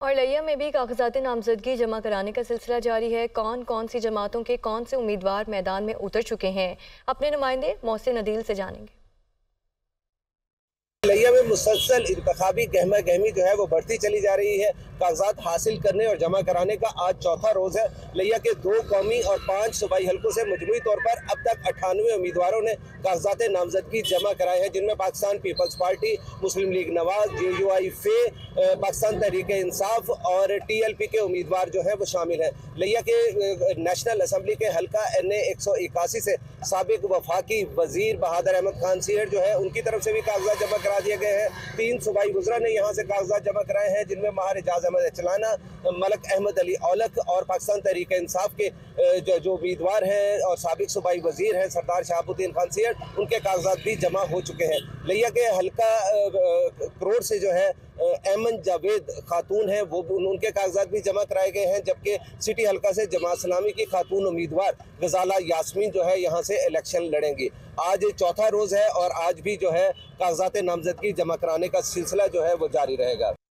और लिया में भी कागजात नामजदगी जमा कराने का सिलसिला जारी है। कौन कौन सी जमातों के कौन से उम्मीदवार मैदान में उतर चुके हैं, अपने नुमाइंदे मोहसिन अदील से जानेंगे। लिया में मुसलसल इंतखाबी गहमा गहमी जो है वो बढ़ती चली जा रही है। कागजात हासिल करने और जमा कराने का आज चौथा रोज़ है। लिया के 2 कौमी और 5 सूबाई हलकों से मजमूई तौर पर अब तक 98 उम्मीदवारों ने कागजात नामजदगी जमा कराए हैं, जिनमें Pakistan Peoples Party, Muslim League Nawaz, JUI F, Pakistan Tehreek Insaf और TLP के उम्मीदवार जो है वो शामिल हैं। लिया के नेशनल असम्बली के हल्का NA 181 से साबिक वफाकी वजीर बहादुर अहमद खान सीहर जो है उनकी तरफ से भी कागजात जमा करा दिए गए हैं। 3 सूबाई वज़रा ने यहाँ से कागजात जमा कराए हैं, जिनमें माहिर एजाज अहमद चलाना, मलक अहमद अली औलख और पाकिस्तान तहरीक इंसाफ के जो उम्मीदवार हैं और साबिक सूबाई वजीर हैं सरदार शहाबुद्दीन खान सीहर, उनके कागजात भी जमा हो चुके हैं। लिया के हल्का करोड़ से जो है ऐमन जावेद खातून है वो उनके कागजात भी जमा कराए गए हैं, जबकि सिटी हल्का से जमात इस्लामी की खातून उम्मीदवार गजाला यास्मीन जो है यहाँ से इलेक्शन लड़ेंगी। आज चौथा रोज़ है और आज भी जो है कागजात नामजदगी जमा कराने का सिलसिला जो है वो जारी रहेगा।